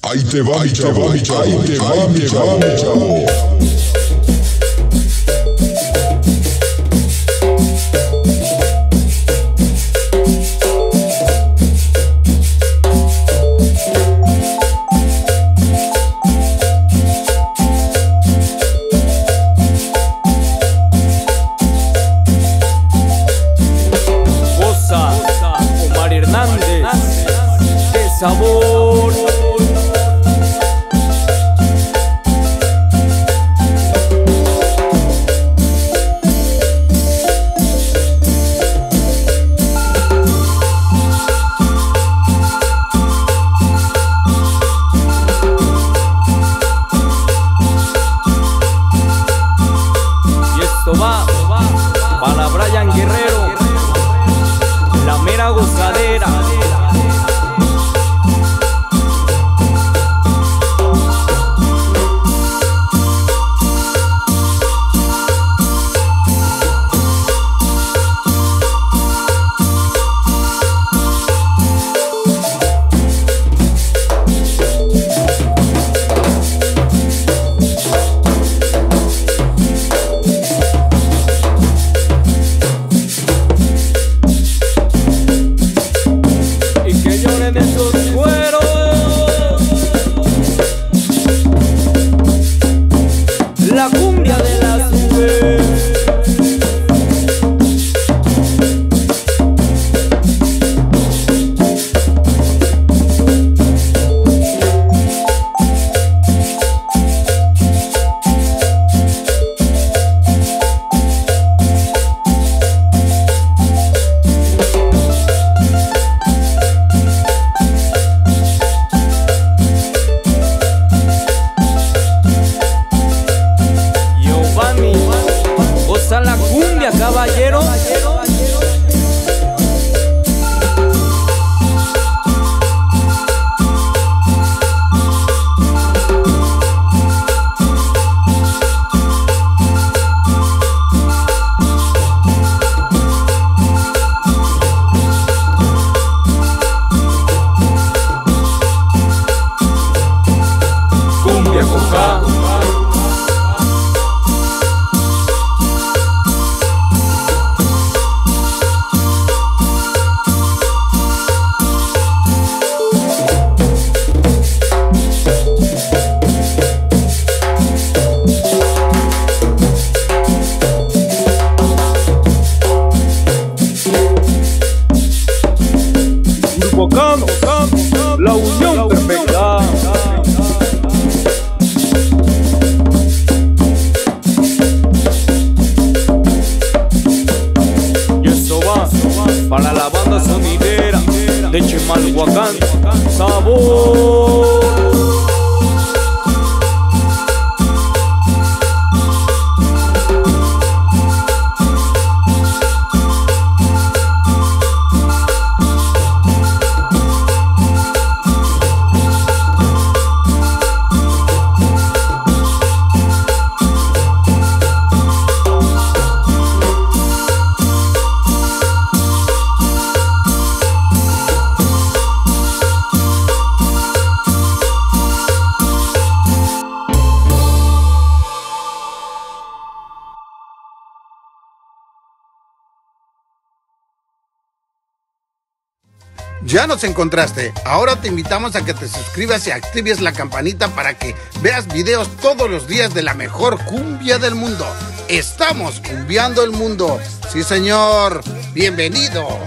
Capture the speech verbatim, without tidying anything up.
Ahí te va mi chavo, ahí te va mi chavo. Omar Hernández, qué sabor. Y esto va para Brian Guerrero, la mera gozadera. La cumbia de las nubes. Goza la cumbia, caballero. Cumbia con K. Bocano, la unión perfecta. Y eso va para la banda sonidera de Chimalhuacán. Sabor. Ya nos encontraste, ahora te invitamos a que te suscribas y actives la campanita para que veas videos todos los días de la mejor cumbia del mundo. Estamos cumbiando el mundo. Sí, señor. Bienvenido.